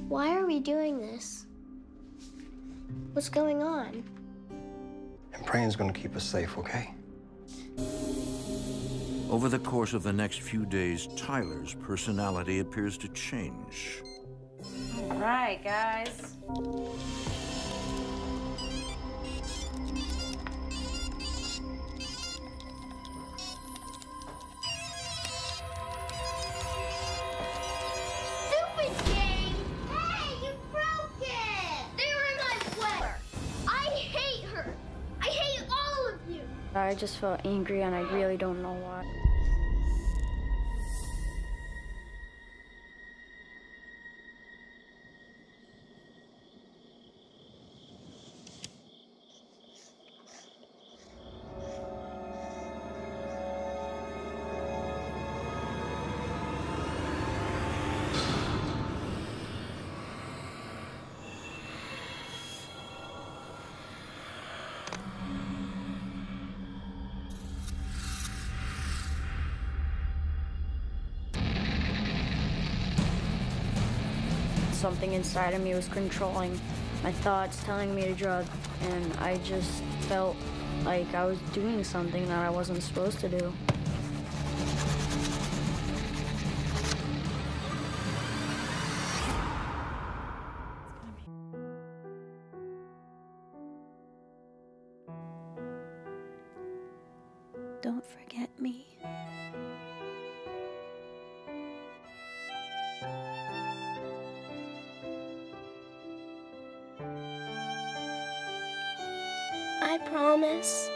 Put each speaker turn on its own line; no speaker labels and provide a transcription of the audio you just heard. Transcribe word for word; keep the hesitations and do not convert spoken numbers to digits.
Why are we doing this? What's going on?
And praying's gonna keep us safe, okay?
Over the course of the next few days, Tyler's personality appears to change.
All right, guys.
I just felt angry, and I really don't know why. Something inside of me was controlling my thoughts, telling me to drug, and I just felt like I was doing something that I wasn't supposed to do.
Don't forget me. I promise.